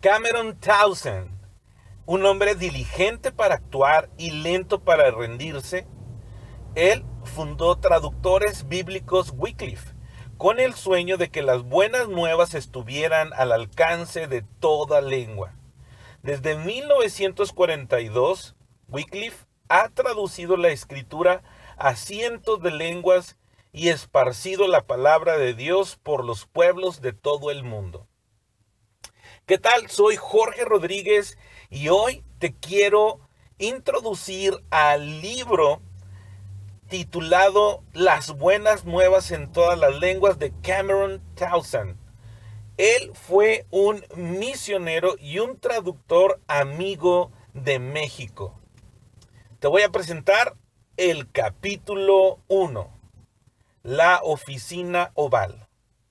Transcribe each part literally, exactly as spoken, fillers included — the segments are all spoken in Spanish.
Cameron Townsend, un hombre diligente para actuar y lento para rendirse, él fundó Traductores Bíblicos Wycliffe, con el sueño de que las buenas nuevas estuvieran al alcance de toda lengua. Desde mil novecientos cuarenta y dos, Wycliffe ha traducido la escritura a cientos de lenguas y esparcido la palabra de Dios por los pueblos de todo el mundo. ¿Qué tal? Soy Jorge Rodríguez y hoy te quiero introducir al libro titulado Las Buenas Nuevas en todas las lenguas de Cameron Townsend. Él fue un misionero y un traductor amigo de México. Te voy a presentar el capítulo uno, la oficina oval.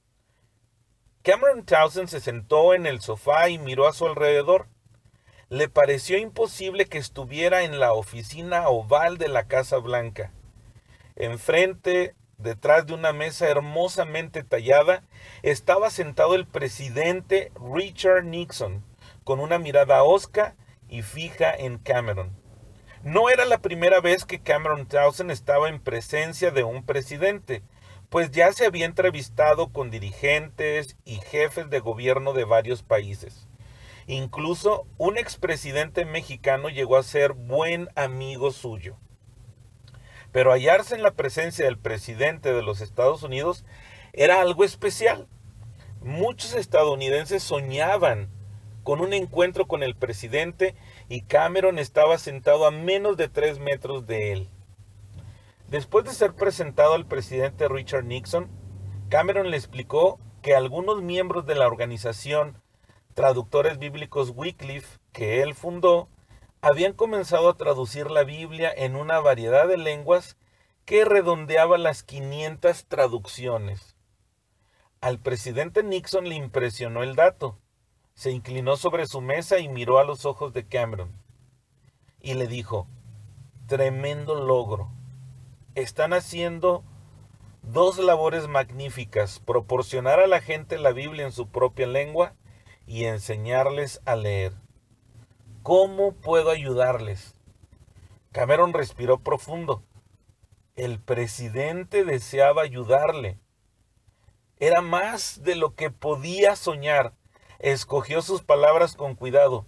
Cameron Townsend se sentó en el sofá y miró a su alrededor. Le pareció imposible que estuviera en la oficina oval de la Casa Blanca. Enfrente, detrás de una mesa hermosamente tallada, estaba sentado el presidente Richard Nixon, con una mirada hosca y fija en Cameron. No era la primera vez que Cameron Townsend estaba en presencia de un presidente, pues ya se había entrevistado con dirigentes y jefes de gobierno de varios países. Incluso un expresidente mexicano llegó a ser buen amigo suyo. Pero hallarse en la presencia del presidente de los Estados Unidos era algo especial. Muchos estadounidenses soñaban con un encuentro con el presidente y Cameron estaba sentado a menos de tres metros de él. Después de ser presentado al presidente Richard Nixon, Cameron le explicó que algunos miembros de la organización Traductores Bíblicos Wycliffe, que él fundó, habían comenzado a traducir la Biblia en una variedad de lenguas que redondeaba las quinientas traducciones. Al presidente Nixon le impresionó el dato. Se inclinó sobre su mesa y miró a los ojos de Cameron. Y le dijo, tremendo logro. Están haciendo dos labores magníficas, proporcionar a la gente la Biblia en su propia lengua y enseñarles a leer. ¿Cómo puedo ayudarles? Cameron respiró profundo. El presidente deseaba ayudarle. Era más de lo que podía soñar. Escogió sus palabras con cuidado.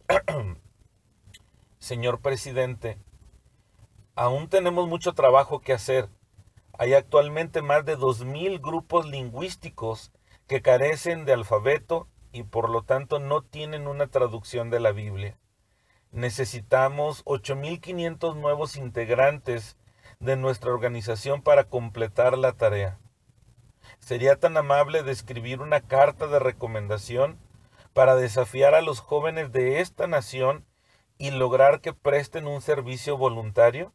Señor presidente, aún tenemos mucho trabajo que hacer. Hay actualmente más de dos mil grupos lingüísticos que carecen de alfabeto y por lo tanto no tienen una traducción de la Biblia. Necesitamos ocho mil quinientos nuevos integrantes de nuestra organización para completar la tarea. ¿Sería tan amable de escribir una carta de recomendación para desafiar a los jóvenes de esta nación y lograr que presten un servicio voluntario?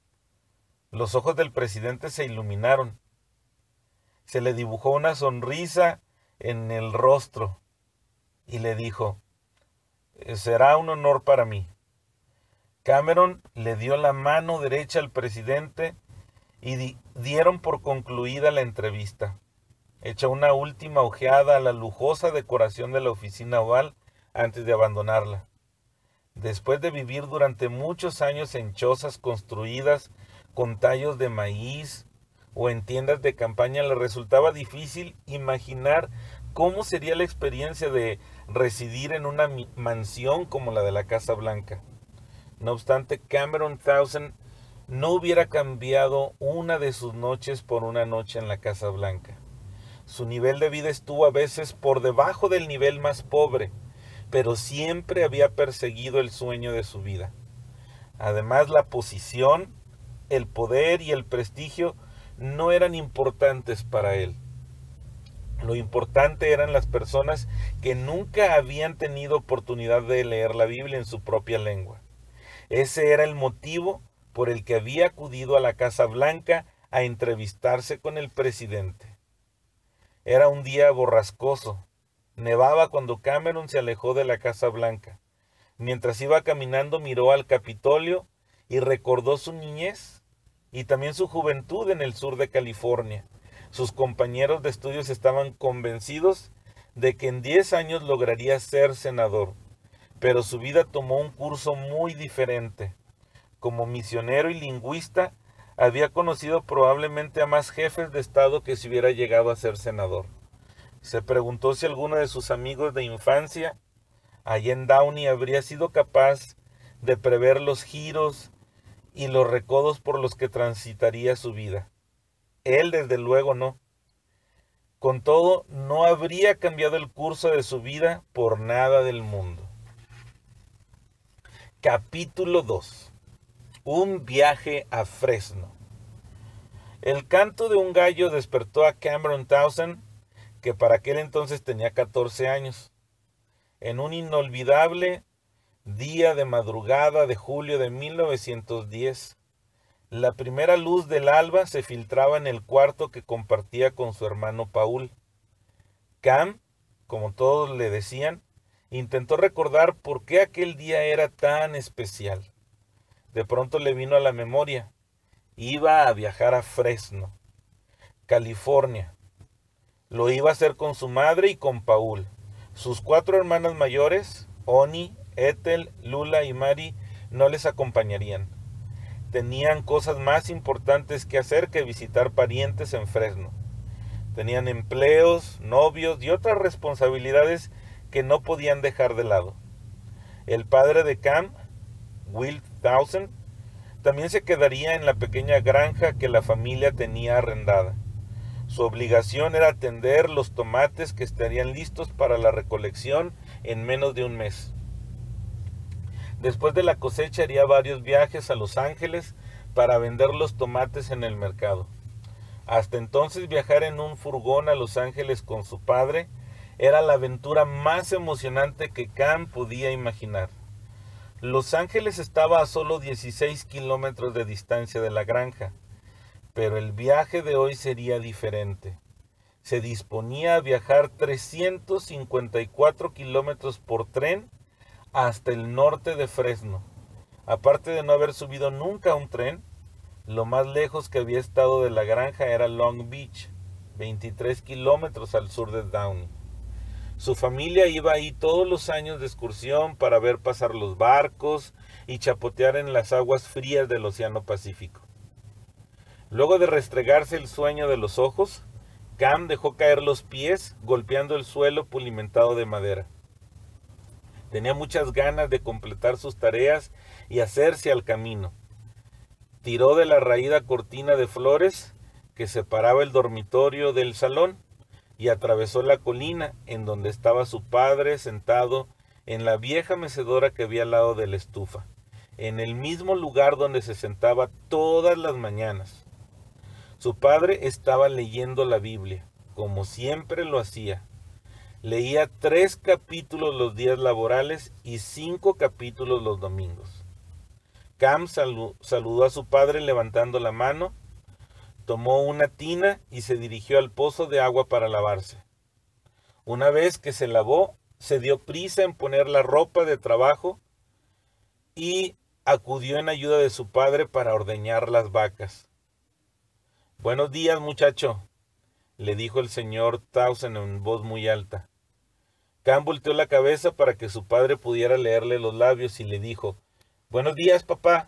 Los ojos del presidente se iluminaron. Se le dibujó una sonrisa en el rostro y le dijo, será un honor para mí. Cameron le dio la mano derecha al presidente y di dieron por concluida la entrevista. Echó una última ojeada a la lujosa decoración de la oficina oval antes de abandonarla. Después de vivir durante muchos años en chozas construidas con tallos de maíz o en tiendas de campaña, le resultaba difícil imaginar cómo sería la experiencia de residir en una mansión como la de la Casa Blanca. No obstante, Cameron Townsend no hubiera cambiado una de sus noches por una noche en la Casa Blanca. Su nivel de vida estuvo a veces por debajo del nivel más pobre, pero siempre había perseguido el sueño de su vida. Además, la posición, el poder y el prestigio no eran importantes para él. Lo importante eran las personas que nunca habían tenido oportunidad de leer la Biblia en su propia lengua. Ese era el motivo por el que había acudido a la Casa Blanca a entrevistarse con el presidente. Era un día borrascoso. Nevaba cuando Cameron se alejó de la Casa Blanca. Mientras iba caminando miró al Capitolio y recordó su niñez y también su juventud en el sur de California. Sus compañeros de estudios estaban convencidos de que en diez años lograría ser senador, pero su vida tomó un curso muy diferente. Como misionero y lingüista, había conocido probablemente a más jefes de Estado que si hubiera llegado a ser senador. Se preguntó si alguno de sus amigos de infancia, allá en Downey, habría sido capaz de prever los giros y los recodos por los que transitaría su vida. Él, desde luego, no. Con todo, no habría cambiado el curso de su vida por nada del mundo. Capítulo dos. Un viaje a Fresno. El canto de un gallo despertó a Cameron Townsend, que para aquel entonces tenía catorce años. En un inolvidable día de madrugada de julio de mil novecientos diez, la primera luz del alba se filtraba en el cuarto que compartía con su hermano Paul. Cam, como todos le decían, intentó recordar por qué aquel día era tan especial. De pronto le vino a la memoria. Iba a viajar a Fresno, California. Lo iba a hacer con su madre y con Paul. Sus cuatro hermanas mayores, Oni, Ethel, Lula y Mary, no les acompañarían. Tenían cosas más importantes que hacer que visitar parientes en Fresno. Tenían empleos, novios y otras responsabilidades que no podían dejar de lado. El padre de Cam, Will Townsend, también se quedaría en la pequeña granja que la familia tenía arrendada. Su obligación era atender los tomates que estarían listos para la recolección en menos de un mes. Después de la cosecha haría varios viajes a Los Ángeles para vender los tomates en el mercado. Hasta entonces viajar en un furgón a Los Ángeles con su padre era la aventura más emocionante que Cam podía imaginar. Los Ángeles estaba a solo dieciséis kilómetros de distancia de la granja, pero el viaje de hoy sería diferente. Se disponía a viajar trescientos cincuenta y cuatro kilómetros por tren hasta el norte de Fresno. Aparte de no haber subido nunca a un tren, lo más lejos que había estado de la granja era Long Beach, veintitrés kilómetros al sur de Downey. Su familia iba ahí todos los años de excursión para ver pasar los barcos y chapotear en las aguas frías del Océano Pacífico. Luego de restregarse el sueño de los ojos, Cam dejó caer los pies golpeando el suelo pulimentado de madera. Tenía muchas ganas de completar sus tareas y hacerse al camino. Tiró de la raída cortina de flores que separaba el dormitorio del salón y atravesó la colina en donde estaba su padre sentado en la vieja mecedora que había al lado de la estufa, en el mismo lugar donde se sentaba todas las mañanas. Su padre estaba leyendo la Biblia, como siempre lo hacía. Leía tres capítulos los días laborales y cinco capítulos los domingos. Cam salu- saludó a su padre levantando la mano, tomó una tina y se dirigió al pozo de agua para lavarse. Una vez que se lavó, se dio prisa en poner la ropa de trabajo y acudió en ayuda de su padre para ordeñar las vacas. «Buenos días, muchacho», le dijo el señor Townsend en voz muy alta. Cam volteó la cabeza para que su padre pudiera leerle los labios y le dijo: «Buenos días, papá».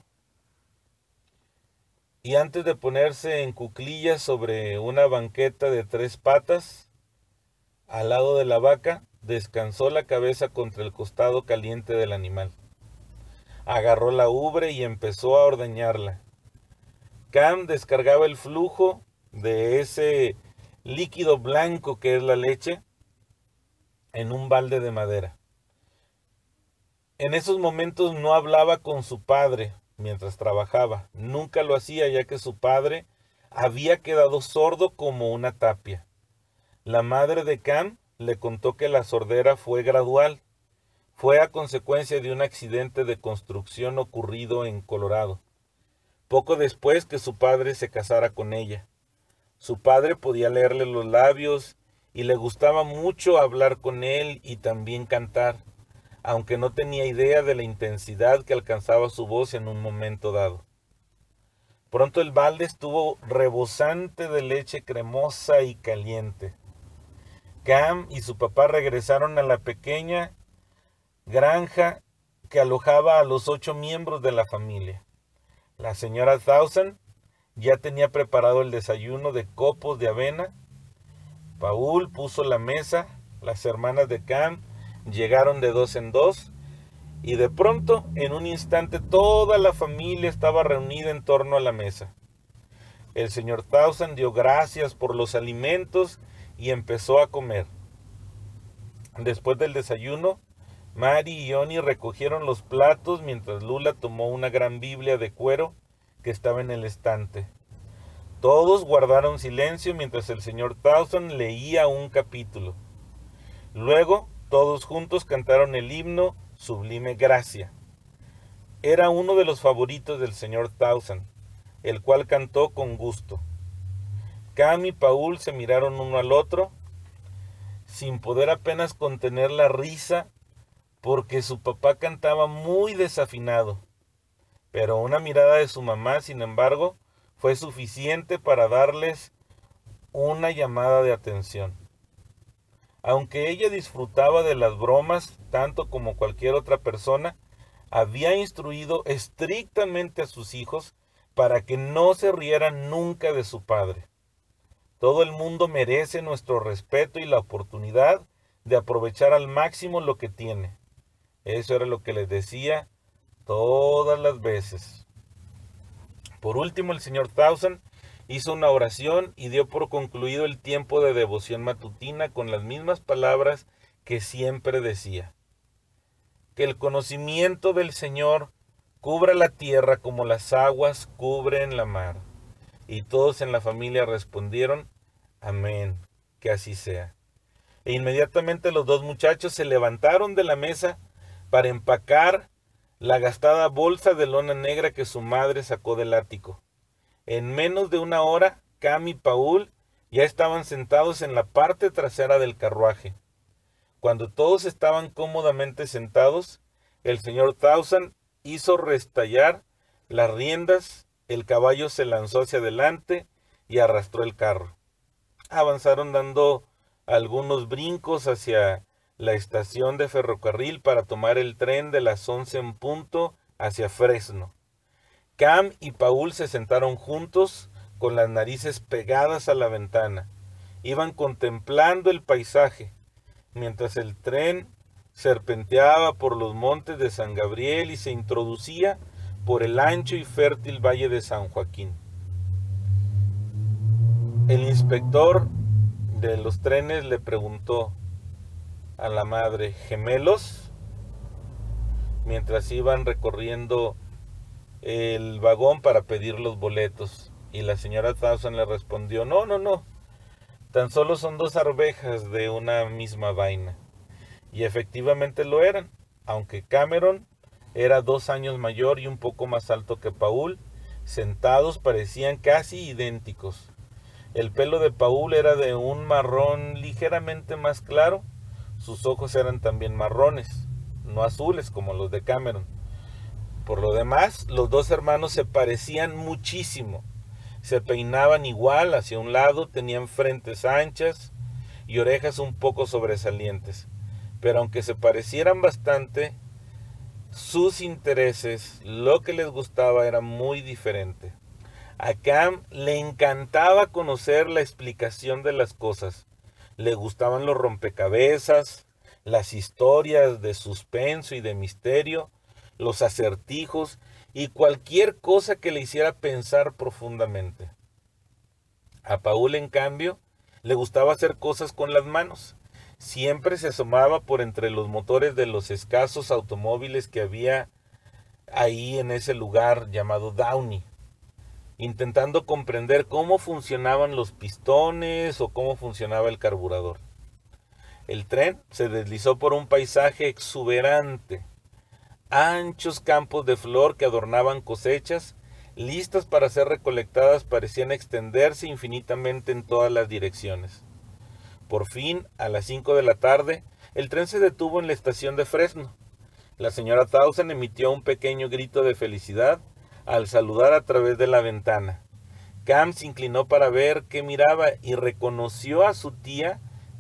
Y antes de ponerse en cuclillas sobre una banqueta de tres patas, al lado de la vaca, descansó la cabeza contra el costado caliente del animal. Agarró la ubre y empezó a ordeñarla. Cam descargaba el flujo de ese líquido blanco que es la leche en un balde de madera. En esos momentos no hablaba con su padre mientras trabajaba. Nunca lo hacía, ya que su padre había quedado sordo como una tapia. La madre de Cam le contó que la sordera fue gradual. Fue a consecuencia de un accidente de construcción ocurrido en Colorado, poco después que su padre se casara con ella. Su padre podía leerle los labios y le gustaba mucho hablar con él y también cantar, aunque no tenía idea de la intensidad que alcanzaba su voz en un momento dado. Pronto el balde estuvo rebosante de leche cremosa y caliente. Cam y su papá regresaron a la pequeña granja que alojaba a los ocho miembros de la familia. La señora Thousand ya tenía preparado el desayuno de copos de avena. Paul puso la mesa, las hermanas de Cam llegaron de dos en dos, y de pronto, en un instante, toda la familia estaba reunida en torno a la mesa. El señor Thousand dio gracias por los alimentos y empezó a comer. Después del desayuno, Mary y Johnny recogieron los platos mientras Lula tomó una gran Biblia de cuero que estaba en el estante. Todos guardaron silencio mientras el señor Thousand leía un capítulo. Luego, todos juntos cantaron el himno Sublime Gracia. Era uno de los favoritos del señor Thousand, el cual cantó con gusto. Cam y Paul se miraron uno al otro, sin poder apenas contener la risa, porque su papá cantaba muy desafinado. Pero una mirada de su mamá, sin embargo, fue suficiente para darles una llamada de atención. Aunque ella disfrutaba de las bromas tanto como cualquier otra persona, había instruido estrictamente a sus hijos para que no se rieran nunca de su padre. Todo el mundo merece nuestro respeto y la oportunidad de aprovechar al máximo lo que tiene. Eso era lo que les decía todas las veces. Por último, el señor Thousand hizo una oración y dio por concluido el tiempo de devoción matutina con las mismas palabras que siempre decía. Que el conocimiento del Señor cubra la tierra como las aguas cubren la mar. Y todos en la familia respondieron, amén, que así sea. E inmediatamente los dos muchachos se levantaron de la mesa para empacar la gastada bolsa de lona negra que su madre sacó del ático. En menos de una hora, Cam y Paul ya estaban sentados en la parte trasera del carruaje. Cuando todos estaban cómodamente sentados, el señor Thousand hizo restallar las riendas, el caballo se lanzó hacia adelante y arrastró el carro. Avanzaron dando algunos brincos hacia la estación de ferrocarril para tomar el tren de las once en punto hacia Fresno. Cam y Paul se sentaron juntos con las narices pegadas a la ventana. Iban contemplando el paisaje, mientras el tren serpenteaba por los montes de San Gabriel y se introducía por el ancho y fértil valle de San Joaquín. El inspector de los trenes le preguntó a la madre, ¿gemelos? Mientras iban recorriendo el vagón para pedir los boletos. Y la señora Thousand le respondió, no, no, no, tan solo son dos arvejas de una misma vaina. Y efectivamente lo eran, aunque Cameron era dos años mayor y un poco más alto que Paul, sentados parecían casi idénticos. El pelo de Paul era de un marrón ligeramente más claro, sus ojos eran también marrones, no azules como los de Cameron. Por lo demás, los dos hermanos se parecían muchísimo. Se peinaban igual hacia un lado, tenían frentes anchas y orejas un poco sobresalientes. Pero aunque se parecieran bastante, sus intereses, lo que les gustaba era muy diferente. A Cam le encantaba conocer la explicación de las cosas. Le gustaban los rompecabezas, las historias de suspenso y de misterio, los acertijos y cualquier cosa que le hiciera pensar profundamente. A Paul, en cambio, le gustaba hacer cosas con las manos. Siempre se asomaba por entre los motores de los escasos automóviles que había ahí en ese lugar llamado Downey, intentando comprender cómo funcionaban los pistones o cómo funcionaba el carburador. El tren se deslizó por un paisaje exuberante. Anchos campos de flor que adornaban cosechas, listas para ser recolectadas, parecían extenderse infinitamente en todas las direcciones. Por fin, a las cinco de la tarde, el tren se detuvo en la estación de Fresno. La señora Thousand emitió un pequeño grito de felicidad al saludar a través de la ventana. Cam se inclinó para ver qué miraba y reconoció a su tía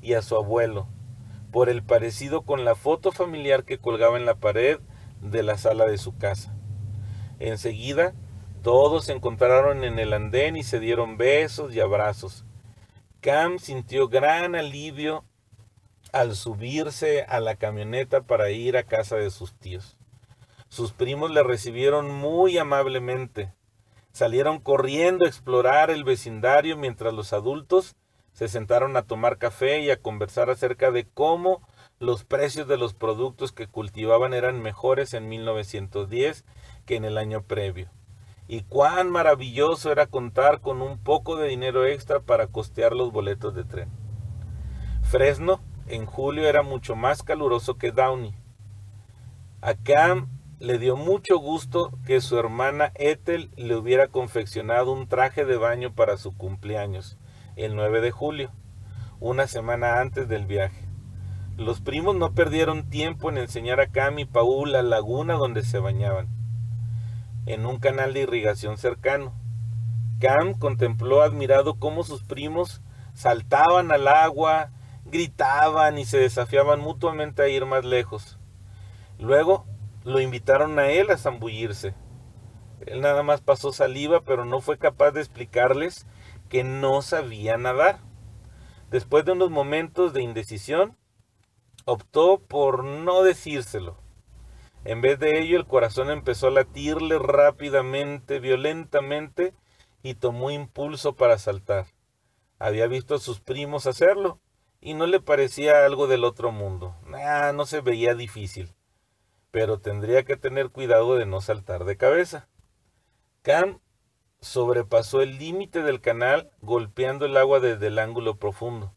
y a su abuelo, por el parecido con la foto familiar que colgaba en la pared de la sala de su casa. Enseguida, todos se encontraron en el andén y se dieron besos y abrazos. Cam sintió gran alivio al subirse a la camioneta para ir a casa de sus tíos. Sus primos le recibieron muy amablemente. Salieron corriendo a explorar el vecindario mientras los adultos se sentaron a tomar café y a conversar acerca de cómo los precios de los productos que cultivaban eran mejores en mil novecientos diez que en el año previo, y cuán maravilloso era contar con un poco de dinero extra para costear los boletos de tren. Fresno en julio era mucho más caluroso que Downey. A Cam le dio mucho gusto que su hermana Ethel le hubiera confeccionado un traje de baño para su cumpleaños, el nueve de julio, una semana antes del viaje. Los primos no perdieron tiempo en enseñar a Cam y Paul la laguna donde se bañaban, en un canal de irrigación cercano. Cam contempló admirado cómo sus primos saltaban al agua, gritaban y se desafiaban mutuamente a ir más lejos. Luego lo invitaron a él a zambullirse. Él nada más pasó saliva, pero no fue capaz de explicarles que no sabía nadar. Después de unos momentos de indecisión, optó por no decírselo. En vez de ello, el corazón empezó a latirle rápidamente, violentamente, y tomó impulso para saltar. Había visto a sus primos hacerlo, y no le parecía algo del otro mundo. Ah, no se veía difícil, pero tendría que tener cuidado de no saltar de cabeza. Cam sobrepasó el límite del canal golpeando el agua desde el ángulo profundo.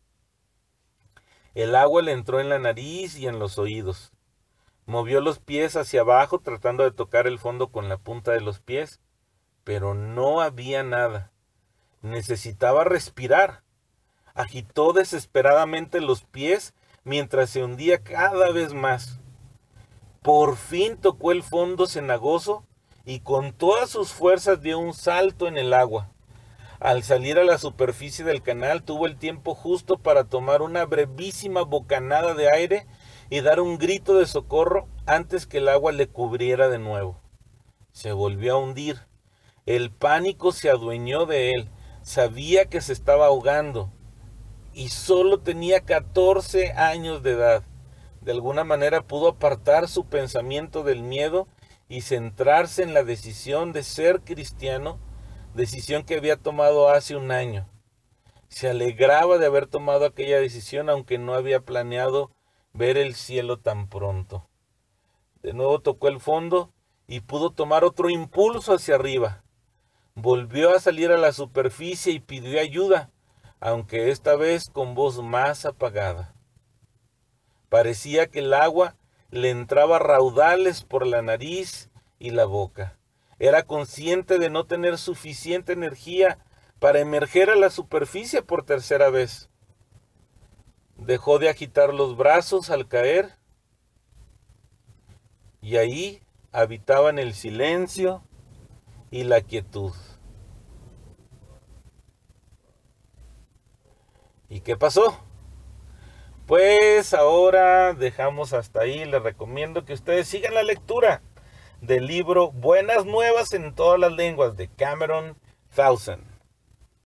El agua le entró en la nariz y en los oídos. Movió los pies hacia abajo tratando de tocar el fondo con la punta de los pies, pero no había nada. Necesitaba respirar. Agitó desesperadamente los pies mientras se hundía cada vez más. Por fin tocó el fondo cenagoso y con todas sus fuerzas dio un salto en el agua. Al salir a la superficie del canal tuvo el tiempo justo para tomar una brevísima bocanada de aire y dar un grito de socorro antes que el agua le cubriera de nuevo. Se volvió a hundir. El pánico se adueñó de él. Sabía que se estaba ahogando y solo tenía catorce años de edad. De alguna manera pudo apartar su pensamiento del miedo y centrarse en la decisión de ser cristiano, decisión que había tomado hace un año. Se alegraba de haber tomado aquella decisión, aunque no había planeado ver el cielo tan pronto. De nuevo tocó el fondo y pudo tomar otro impulso hacia arriba. Volvió a salir a la superficie y pidió ayuda, aunque esta vez con voz más apagada. Parecía que el agua le entraba a raudales por la nariz y la boca. Era consciente de no tener suficiente energía para emerger a la superficie por tercera vez. Dejó de agitar los brazos al caer y ahí habitaban el silencio y la quietud. ¿Y qué pasó? Pues ahora dejamos hasta ahí. Les recomiendo que ustedes sigan la lectura del libro Buenas Nuevas en todas las lenguas de Cameron Thousand.